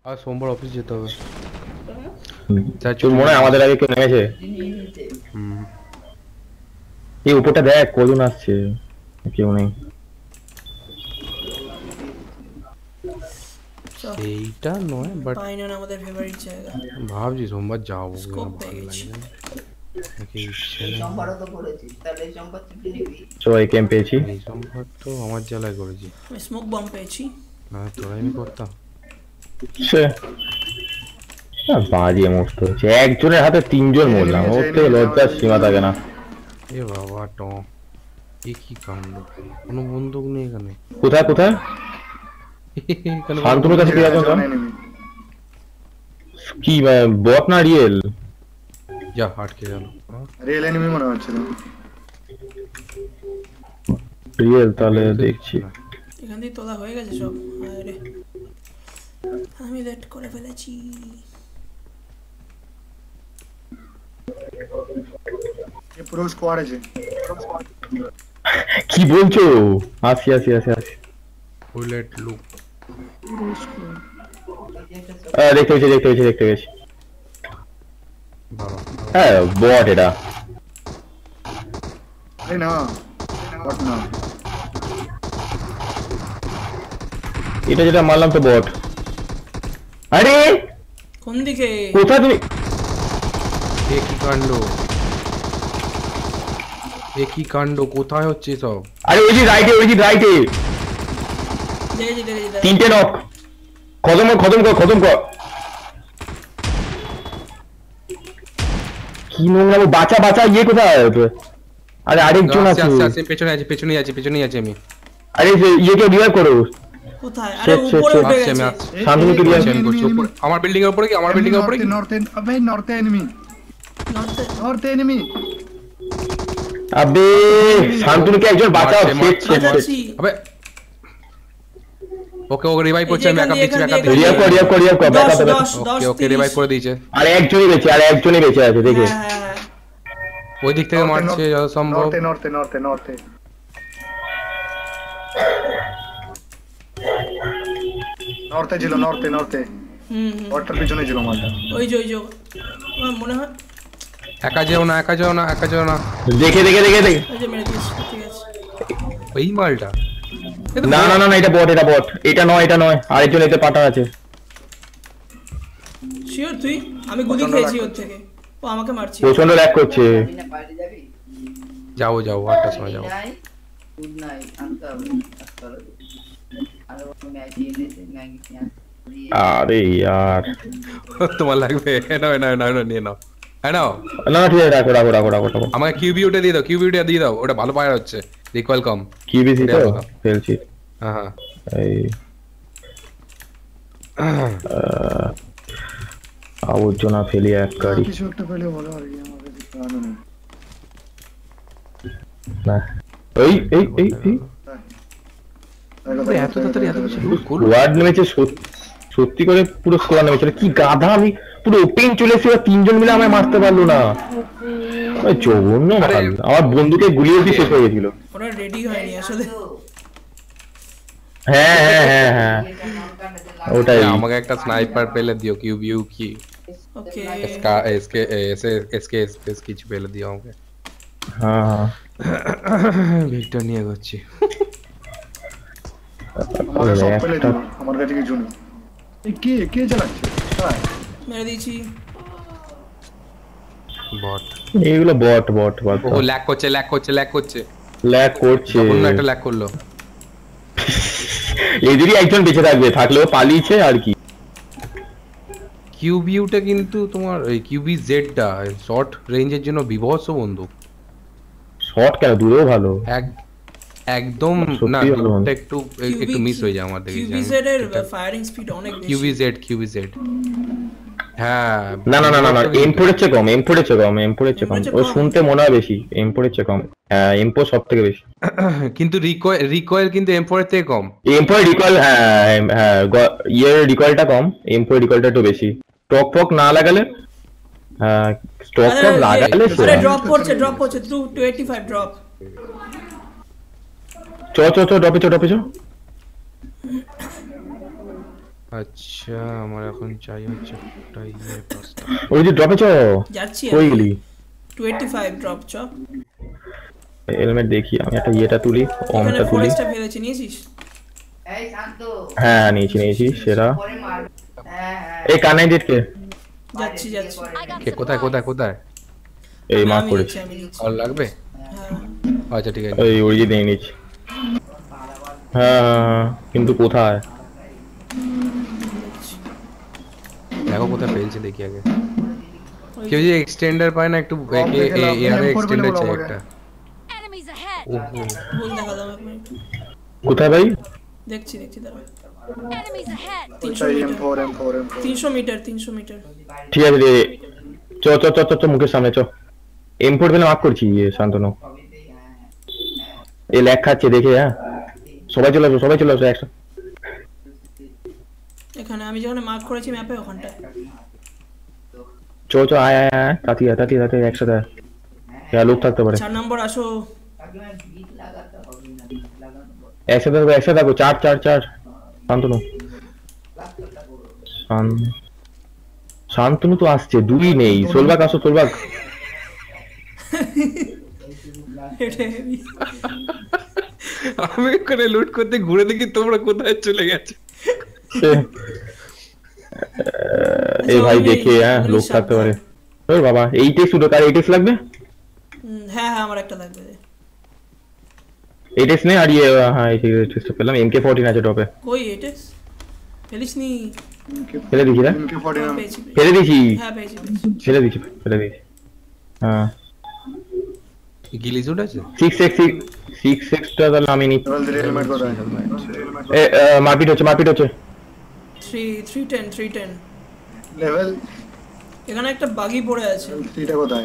আর সোমবার অফিস যেতে হবে। তোর মনে হয় আমাদের আগে কেউ নেমেছে? এই উপরটা দেখ কজন আসছে, কেউ নেই। সেইটা নয় বাট ফাইনাল আমাদের ফেভারিট জায়গা। ভাবছি সোমবার যাবো, ভালো লাগবে না। সোমবারও তো করেছি, তাহলে এই সোমবার ছুটি নিবি? সবাই ক্যাম্প পেয়েছি। এই সোমবার তো আমার জেলায় করেছি। আমি স্মোক বম্ব পেয়েছি। না তোরাই আমি করতাম। বাজে মস্ত হচ্ছে, একজনের হাতে তিনজন মরলাম, ওর থেকে লজ্জার সীমা থাকে না। এ বাবা ট এ কি কাণ্ড, কোনো বন্দুক নেই এখানে। কোথায় কোথায়? শান্তনুর কাছে কি আছে? কি বট না রিয়েল? যা আটকে গেল। রিয়েল এনিমি মনে হচ্ছে না। রিয়েল তাহলে দেখছি। এখান দিয়ে তোলা হয়ে গেছে সব। আরে আমি লেট করে ফেলেছি। ये পুরো স্কোয়াড আছে। কি বলছো? আসি আসি আসি আসি। বুলেট লুক দেখতে পেয়েছি দেখতে পেয়েছি দেখতে পেয়েছি। হ্যাঁ বট এটা। আরে না বট না, এটা যেটা মারলাম তো বট। আরে কোন দিকে? কোথায় তুমি? এ কি কাণ্ড, এ কি কাণ্ড, কোথায় হচ্ছে সব? আরে ওই যে রাইটে, ওই যে রাইটে তিনটে নক। খতম কর খতম কর খতম কর। কি নোংরা, বাঁচা বাঁচা। ইয়ে কোথায়? আরে আরেকজন আছে। পেছনে আছে পেছনেই আছে পেছনেই আছে আমি। আরে ইয়েকে রিভাইভ করো। কোথায়? আরে উপরে উঠে গেছে। শান্তনুকে রিভাইভ করছি। আমার বিল্ডিং এর উপরে কি? আমার বিল্ডিং এর উপরে কি? নর্থ আবে নর্থ এনিমি, নর্থ এনিমি। আবে শান্তনুকে একজন বাঁচাও। আবে ওকে ওকে রিভাইভ করছে, আমি ব্যাকআপ দিচ্ছি ব্যাকআপ দিচ্ছি। রিভাইভ কর রিভাইভ কর রিভাইভ কর ব্যাকআপ দে। ওকে ওকে রিভাইভ করে দিয়েছে। আরে একজনই বেঁচে, আরে একজনই বেঁচে আছে দেখো। ওই দিক থেকে মারছে যত সম্ভব। নর্থে নর্থে নর্থে নর্থে নর্থে ছিল, নর্থে নর্থে। ওটার পিছনে ছিল মালটা। ওই যে আমার মনে হয় একা যেও না একা যেও না একা যেও না। দেখে দেখে দেখে দেখে ওই যে মেরে দিয়েছি। ঠিক আছে ওই মালটা। না না না না এটা বট, এটা বট। এটা নয় এটা নয়, আরেকজন এতে পাটা আছে। শিওর তুই? আমি গুলি খেয়েছি ওর থেকে, ও আমাকে মারছে। প্রচন্ড ল্যাগ করছে। বাইরে যাবি? যাও যাও 8টার সময় যাও। গুড নাইট আনতে হবে। আর ও ম্যাগি এনেছে, ম্যাগি খেয়ে। আরে यार তোমার লাগবে? নাও নাও নাও নিয়ে নাও। হ্যাঁ নাও। না ঠিক আছে, রাখো রাখো রাখো রাখো। আমাকে কিউবি ওটা দিয়ে দাও, কিউবি ওটা দিয়ে দাও। ওটা ভালো ফায়ার হচ্ছে, রিকয়েল কম। কিউবি তো ফেলছি। হ্যাঁ হ্যাঁ এই আবর্জনা ফেলি এক গাড়ি। কিছু একটা পেলে ভালো আর কি, আমাকে দিতে হবে না। না এই এই এই এই এত তাড়াতাড়ি এত কিছু লুট করলো। ওয়ার্ড নেমেছে সত্যি করে, পুরো স্কোয়াড নেমেছে। কি গাধা, আমি পুরো ওপেন চলে এসে তিনজন মিলে আমায় মারতে পারলো না। জঘন্য মাল। আমার বন্ধুকে গুলিয়ে দিয়ে শেষ হয়ে গেছিল। ওরা রেডি হয়নি আসলে। হ্যাঁ হ্যাঁ হ্যাঁ হ্যাঁ ওটাই। আমাকে একটা স্নাইপার পেলে দিও, কিউবিউ কি ওকে এসকা এসকে এসকে এসকে কিছু পেলে দিও আমাকে। হ্যাঁ ভিক্টর নিয়ে যাচ্ছি। আমার কাছে কিছু নেই। এই কে কে চালাচ্ছে? মেরে দিয়েছি। বট, এইগুলো বট বট বট। ও ল্যাগ করছে ল্যাগ করছে ল্যাগ করছে ল্যাগ করছে। অন্য একটা ল্যাগ করলো। এদেরই একজন বেঁচে থাকবে, থাকলেও পালিয়েছে আর কি। কিউবিউটা কিন্তু তোমার ওই কিউবি জেডটা শর্ট রেঞ্জের জন্য বিভৎস বন্দুক। শর্ট কেন, দূরেও ভালো। একদম না, একটু একটু মিস হয়ে যায় আমার দেখে। কিউবি জেড এর ফায়ারিং স্পিড অনেক বেশি। কিউবি জেড হ্যাঁ। না না না না M4 এর চেয়ে কম, M4 এর চেয়ে কম, M4 এর চেয়ে কম। ও শুনতে মনে হয় বেশি, M4 এর চেয়ে কম। হ্যাঁ M4 সবথেকে বেশি। কিন্তু রিকয়েল কিন্তু M4 এর থেকে কম। M4 রিকয়েল হ্যাঁ হ্যাঁ এর রিকয়েলটা কম, M4 রিকয়েলটা একটু বেশি। স্টক ফক না লাগালে, হ্যাঁ স্টক ফক লাগালে আরে ড্রপ করছে 285 ড্রপ। চ চ চ ড্রপে চ ড্রপে চ। আচ্ছা আমার এখন চাই হচ্ছে একটা ইয়ে পাঁচটা। ওই যে ড্রপে চ যাচ্ছি কই গেলি 25 ড্রপ চ হেলমেট দেখি আমি একটা ইয়েটা তুলি এখানে অমটা তুলি ফরেস্টটা ফেলেছি নিয়েছিস এই শান্ত হ্যাঁ নিয়েছি সেরা পরে মার হ্যাঁ এই কানাই দেখতে যাচ্ছি কে কোথায় কোথায় কোথায়? এই মার্ক আমি করেছি নিচ্ছি কল লাগবে? হ্যাঁ আচ্ছা ঠিক আছে। এই ওই যে দিয়ে নিচ্ছি হ্যাঁ কিন্তু কোথায় দেখো কোথায় ফেলছে দেখি আগে। কেউ যে এক্সটেন্ডার পায় না একটু এয়ারে এক্সটেন্ডার চাই একটা। Enemies ahead! ওহো ভুল দেখালাম আমি কোথায় ভাই দেখছি দাঁড়া Enemies ahead! 300 মিটার 300 মিটার ঠিক আছে রে চ মুখের সামনে চ M4 পেলে মার্ক করছি শান্তনু এই ল্যাগ খাচ্ছে দেখে হ্যাঁ সবাই চলে আসো একসাথে এখানে আমি যেখানে মার্ক করেছি ম্যাপে ওখানটায় চ আয় তাতি একসাথে লোক থাকতে পারে 4 নম্বর আসো একসাথে থাকো চার শান্তনু তো আসছে দুই নেই সোলবাগ আসো সোলবাগ আমি এখানে লুট করতে ঘুরে দেখি তোমরা কোথায় চলে গেছো। এই ভাই দেখে হ্যাঁ লোক থাকতে পারে ওরে বাবা এইটেক্স উঠো কার এইটেক্স লাগবে হ্যাঁ আমার একটা লাগবে এইটেক্স নেই আর ইয়ে হ্যাঁ এই এইটেক্সটা পেলাম MK14 আছে টপে কই এটেক্স ফেলিসনি ফেলে দিছি রে পেয়েছি ফেলে দিছি হ্যাঁ পেয়েছি ফেলে দিছি হ্যাঁ গিলি জুট আছে 6x টা তাহলে আমি নিচ্ছি হেলমেট কোথায় এ মারপিট হচ্ছে 310 লেভেল এখানে একটা বাগি পড়ে আছে 3টা কোথায়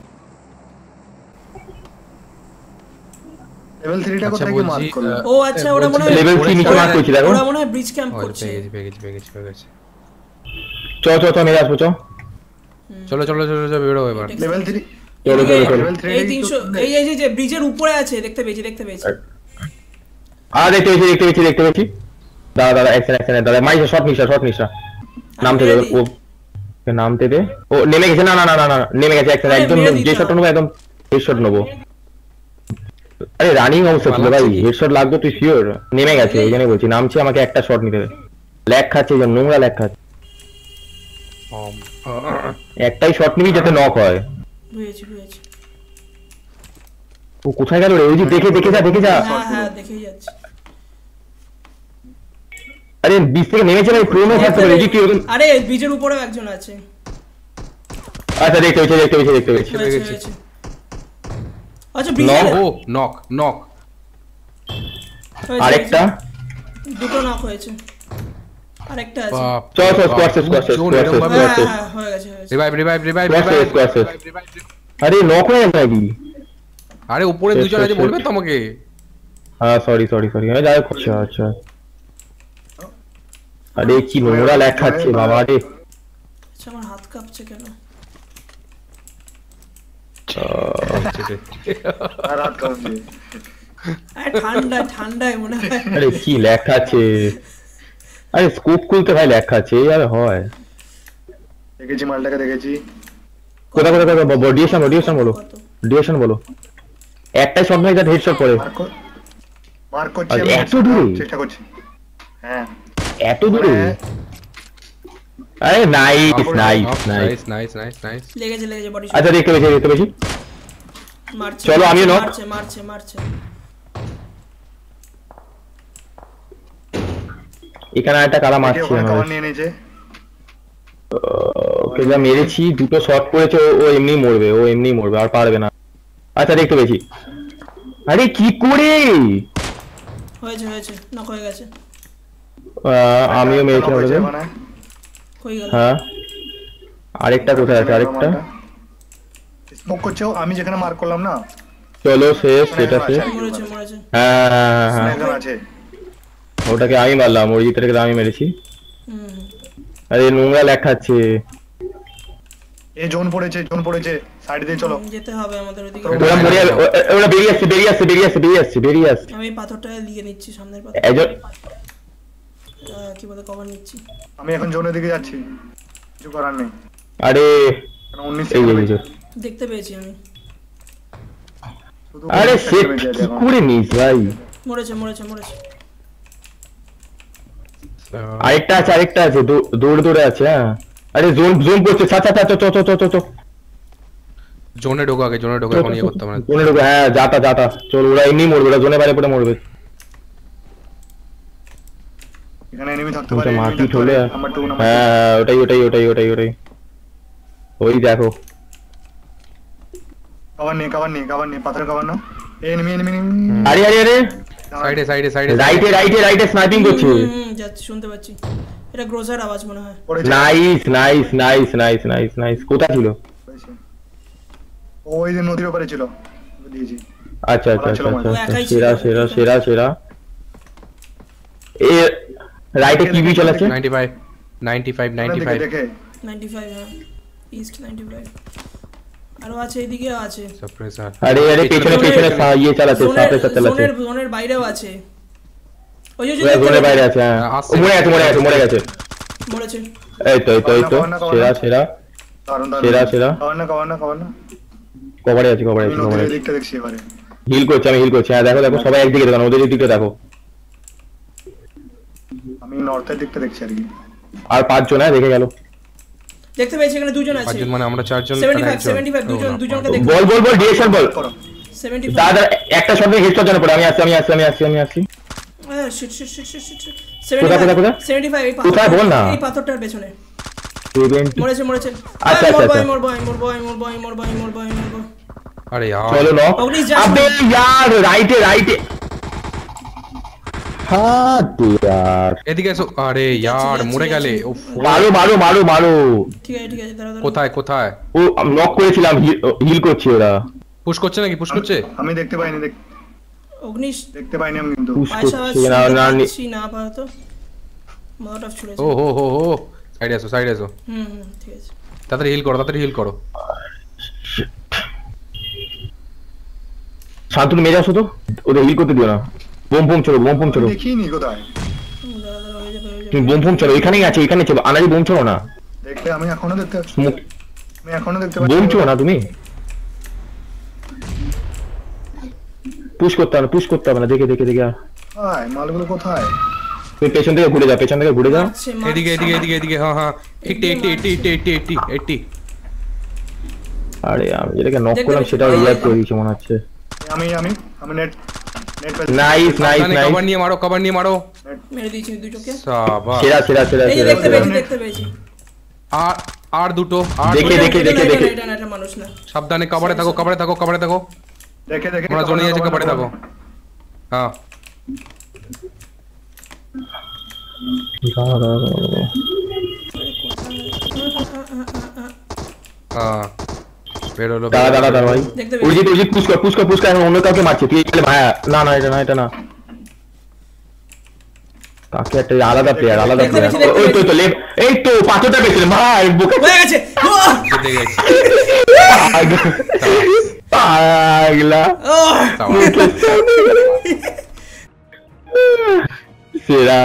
লেভেল 3টা কোথায় কি মার্ক করলে ও আচ্ছা ওরা মনে হয় লেভেল 3 নিচে মার্ক করছি দেখো ওরা মনে হয় ব্রিজ ক্যাম্প করছে পেয়ে গেছি চ মেরে আসবো চলো বেরো এবার। লেভেল 3 চলো লেভেল 3 এই 300 এই যে ব্রিজের উপরে আছে দেখতে পেয়েছি আর দেখতে পেয়েছি দাদা এক্সেলেন্ট দাদা মাইসা শট নিশা নামতে দে ও নেমে গেছে না নেমে গেছে একদম যে শট নেবো একদম হেডশট নেবো আরে রানিং অবস্থা ছিল ভাই হেডশট লাগবে তুই শিওর নেমে গেছে ওই জন্যই বলছি নামছে আমাকে একটা শট নিতে হবে ল্যাগ খাচ্ছে যেন নোংরা ল্যাগ খাচ্ছে একটাই শট নিবি যাতে নক হয় বুঝেছি ও কোথায় গেল রে ওই যে দেখে যা হ্যাঁ দেখেই যাচ্ছে আরে বিচ থেকে নেমেছে ভাই প্রোনো থাকতে পারে কি আরে ব্রিজের উপরেও একজন আছে আচ্ছা দেখতে পেয়েছি আচ্ছা ব্রিজের নক আরেকটা দুটো নক হয়েছে আরেকটা আছে চল স্কোয়াড হয়ে গেছে রিভাইভ আরে নক হয়ে গেছে নাকি আরে উপরে দুজন আছে বলবে তোমাকে হ্যাঁ সরি আমি যাই আচ্ছা আরে কি নোংরা ল্যাগ খাচ্ছে বাবা রে আচ্ছা আমার হাত কাঁপছে কেন আর হাত কাঁপছে আরে ঠান্ডায় মনে হয় আরে কি ল্যাগ খাচ্ছে আরে স্কোপ খুলতে ভাই ল্যাগ খাচ্ছে এই আর হয় দেখেছি মালটাকে দেখেছি কোথা ডিরেকশন বলো একটাই শট নয় যাতে হেডশট পড়ে মার্ক করছি এত দূরে চেষ্টা করছি হ্যাঁ এত দূরে আরে নাইস লেগেছে বডি আচ্ছা দেখতে পেয়েছি মারছে চলো আমিও নক মারছে এখানে একটা কালা মারছে কভার নিয়ে নিয়েছে ওকে যা মেরেছি দুটো শট করেছে ও এমনি মরবে আর পারবে না আচ্ছা দেখতে পেয়েছি আরে কি করে হয়েছে নক হয়ে গেছে আমিও মেরেছি ওকে কই গেল হ্যাঁ আরেকটা কোথায় আছে আরেকটা স্মোক করছো আমি যেখানে মার্ক করলাম না চলো শেষ সেটা শেষ মরেছে হ্যাঁ একজন আছে ওটাকে আমি মারলাম ওইটাকে আমি মেরেছি আরে নোংরা লেখাচ্ছে এই জোন পড়েছে সাইড দিয়ে চলো যেতে হবে আমাদের ওদিকে ওরা বেরিয়ে আসছে আমি পাথরটা লিয়ে নিচ্ছি সামনের পাথর কি বলে কভার নিচ্ছি। আমি এখন জোনের দিকে যাচ্ছি, কিছু করার নেই। আরে 19 এই সেকেন্ড যে দেখতে পেয়েছি আমি। আরে সেট কি করে নিস ভাই? মরেছে। আরেকটা আছে দৌড়ে আছে। হ্যাঁ আরে জোন পড়ছে। চ জোনে ঢোকা এখন ইয়ে করতে হবে। জোনে ঢোকা। হ্যাঁ যাতা চল, ওরা এমনি মরবে, ওরা জোনে বাইরে পড়ে মরবে। এখানে এনিমি থাকতে পারে, মাটি ঠলে। Number 2 number. হ্যাঁ ওটাই ওই দেখো। কভার নেই পাথরের কভার না। এনিমি আরে সাইডে রাইটে স্নাইপিং করছে। যাচ্ছে, শুনতে পাচ্ছি। এটা গ্রোজার আওয়াজ মনে হয়। নাইস কোথা ছিল? ওই যে নদীর উপরে ছিল, দিয়েছি। আচ্ছা সেরা এ রাইটে কিবি চালাচ্ছে। 95 দেখে 95 হ্যাঁ, ইস্ট 95। আরো আছে, এদিকেও আছে সাপ্রেসার। আরে পেছনে ইয়ে চালাচ্ছে, সাপ্রেসার চালাচ্ছে। জোনের বাইরেও আছে। ওই যে জোনের বাইরে আছে। হ্যাঁ মরে গেছে। মরেছে। এই তো সেরা কভার না কভারে আছে। নদীর দিকটা দেখছি এবারে। হিল করছি। হ্যাঁ দেখো সবাই একদিকে দেখো, ওদের দিকটা দেখো। আমি নর্থের দিকটা দেখছি আর কি। আর 5 জন দেখে গেল। দেখতে পেয়েছি এখানে দুজন আছে। 5 জন মানে আমরা 4 জন। 75 দুজনকে দেখতে। বল ডিরেকশন বল। 75 দাদা একটা শটে হেডশট জানা পড়ে। আমি আসছি। শিট 75 কোথায় বল না। এই পাথরটার পেছনে 70 মরেছে। আচ্ছা মরবো। আরে यार চলো ন। আবে यार রাইটে হ্যাঁ यार এদিকে এসো। আরে यार মরে গেলে। উফ মারো। ঠিক আছে দাঁড়া। কোথায়? ও নক করেছিলাম, হিল করছি। ওরা পুশ করছে নাকি? পুশ করছে? আমি দেখতে পাইনি। অগ্নিশ দেখতে পাইনি আমি কিন্তু। পয়সা না পাতো মদটা ছুড়েছে। ও সাইডে এসো। ঠিক আছে। তাড়াতাড়ি হিল করো। শান্তনু মেরে আসো তো, ওদের হিল করতে দিও না। বোম চলো। দেখিনি কোথায়। তুমি বোম চলো, এখানেই আছে। এখানে চলো, আনাজি বোম চলো না। দেখতে আমি এখনো দেখতে পাচ্ছি। বোম চলো না তুমি। পুশ করতে হবে না। দেখে হাই মালগুলো কোথায়? তুমি পেছন থেকে ঘুরে যাও। এদিকে। হ্যাঁ 80। আরে আমি যেটাকে নক করলাম সেটাও রিয়াক্ট করে দিয়েছে মনে হচ্ছে। আমি নেট নাইস কভার নিয়ে মারো। মেরে দিয়েছি দুটোকে। সাবাস। সেরা এই যে দেখতে পেয়েছি। আর দুটো। দেখে এটা মানুষ না। সাবধানে কভারে থাকো। দেখে আমরা জোনে আছে, কভারে থাকো। হ্যাঁ বেরোলো। দাঁড়া ভাই। উর্জিত পুশ কর। এখন অন্য কাউকে মারছে তুই। ভাইয়া না এটা না। কাকে একটা আলাদা প্লেয়ার। ওই তো লেফট। এই তো পাথরটা পেছনে ভাই বুকে হয়ে গেছে। পাগলা সেরা।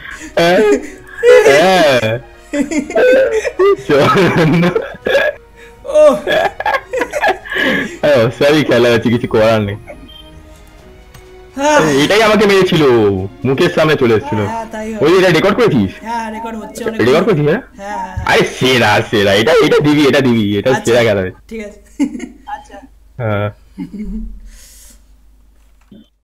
সরি খেলা আছে, কিছু করার নেই। এটাই আমাকে মেরেছিল, মুখের সামনে চলে এসেছিল। ওই এটা রেকর্ড করেছিস? হ্যাঁ রেকর্ড হচ্ছে। রেকর্ড করেছিস? হ্যাঁ আরে সেরা এটা দিবি এটা সেরা খেলা। ঠিক আছে। আচ্ছা হ্যাঁ